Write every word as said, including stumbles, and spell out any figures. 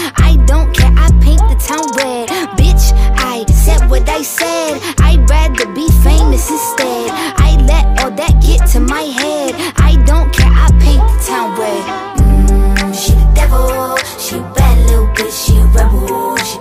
I don't care, I paint the town red. Bitch, I said what I said, I'd rather be famous instead.